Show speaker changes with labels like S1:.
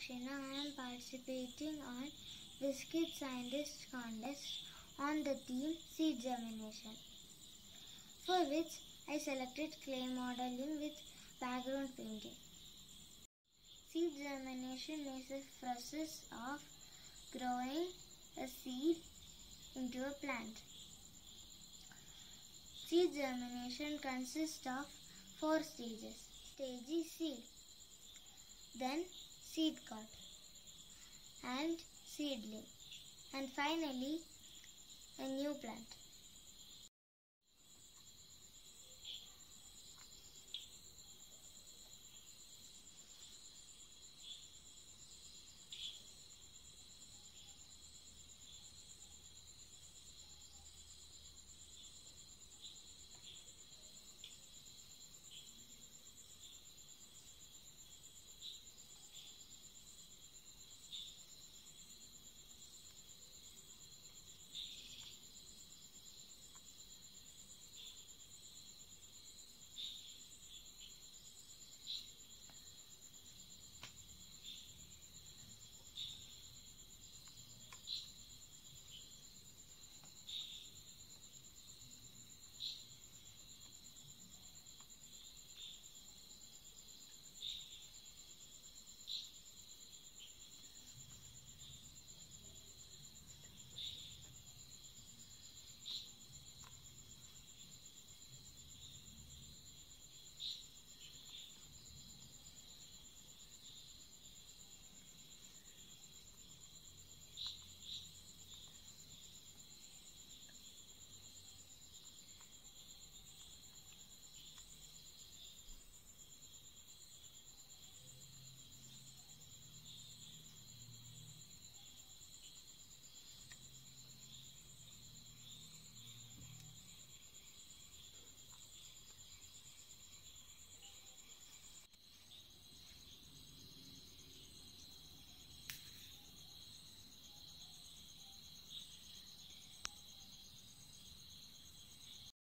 S1: Dakshina. I am participating on Biscuit Scientist Contest on the theme Seed Germination, for which I selected clay modeling with background painting. Seed germination is a process of growing a seed into a plant. Seed germination consists of 4 stages. Stage is seed, then seed pod and seedling, and finally a new plant.